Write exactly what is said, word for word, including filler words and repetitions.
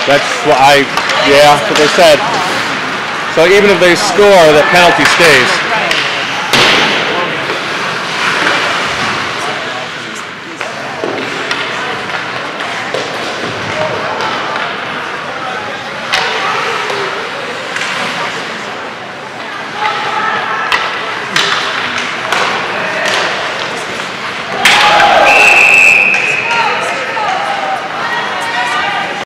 That's what I, yeah, that's what they said. So even if they score, the penalty stays.